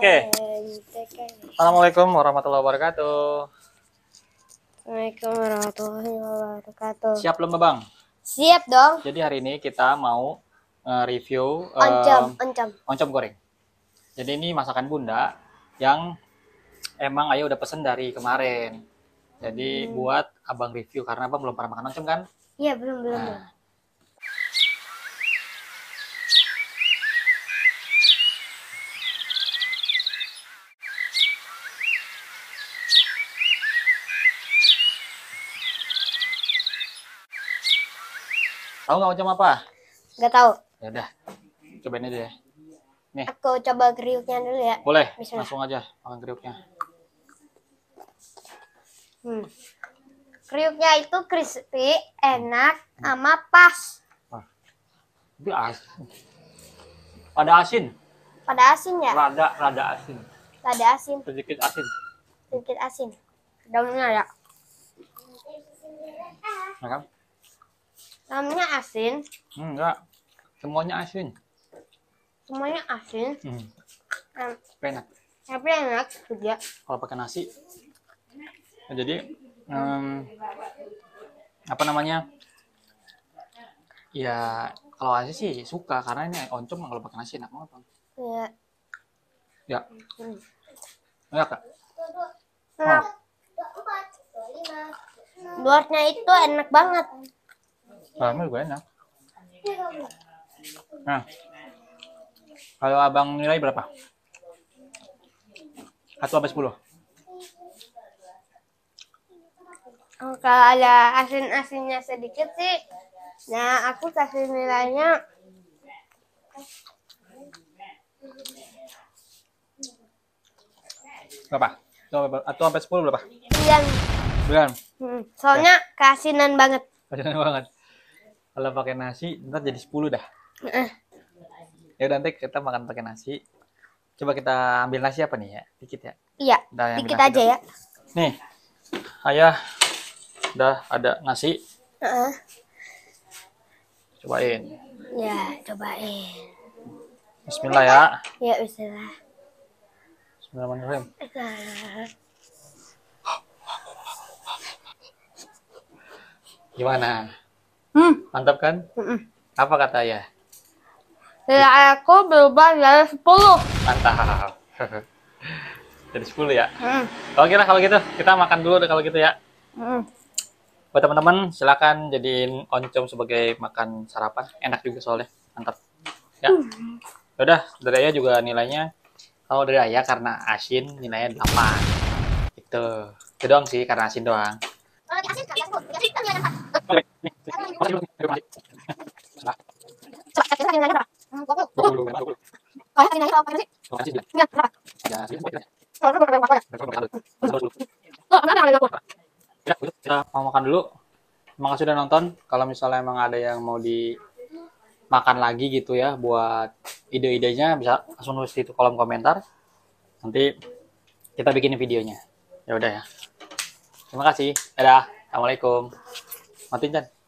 Oke. Assalamualaikum warahmatullahi wabarakatuh. Waalaikumsalam warahmatullahi wabarakatuh. Siap belum, Bang? Siap dong. Jadi hari ini kita mau review oncom goreng. Jadi ini masakan Bunda yang emang Ayah udah pesen dari kemarin. Jadi buat Abang review karena Abang belum pernah makan oncom kan? Iya, belum. Tahu nggak oncom apa? Nggak tahu. Ya udah, cobain aja deh. Nih. Aku coba kriuknya dulu ya. Boleh, Bismillah. langsung aja makan kriuknya. Kriuknya itu crispy, enak, sama pas. Tapi asin. Ada asin. Pada asin ya? Rada asin. Lada asin. Sedikit asin. Sedikit asin. Daunnya ya. Nah, kan? Daunnya asin. Enggak. Semuanya asin. Semuanya asin. Enak. Tapi enak juga. Kalau pakai nasi. Nah, jadi apa namanya? Ya kalau asin sih suka karena ini oncom kalau pakai nasi enak banget. Iya. Ya. Enak Kak? Enak. Luarnya itu enak banget. Dalamnya juga enak. Nah, kalau Abang nilai berapa? 1/10. Kalau ada asin-asinnya sedikit sih, nah aku kasih nilainya Berapa? 1/10 berapa? 9. 9. Soalnya keasinan banget. Kasian banget. Kalau pakai nasi, ntar jadi 10 dah. Ya udah nanti kita makan pakai nasi. Coba kita ambil nasi apa nih ya? Dikit ya. Iya, dikit aja ya. Nih, Ayah udah ada nasi. Cobain. Ya, cobain. Bismillah ya. Ya, bismillah. Bismillahirrahmanirrahim. Gimana? Mantap kan? Apa kata Ayah? Ya, aku berubah dari 10. Mantap. Jadi 10 ya. Oke lah kalau gitu, kita makan dulu deh kalau gitu ya. Buat teman-teman silakan jadiin oncom sebagai makan sarapan, enak juga soalnya, mantap. Ya. Udah, dari Ayah juga nilainya, kalau dari Ayah karena asin nilainya 8. Itu doang sih karena asin doang. Ya, kita mau makan dulu. Terima kasih udah nonton. Kalau misalnya emang ada yang mau dimakan lagi gitu ya, buat ide-idenya bisa langsung nulis di kolom komentar. Nanti kita bikinin videonya. Ya udah ya. Terima kasih. Dadah. Assalamualaikum. Matiin, Chan.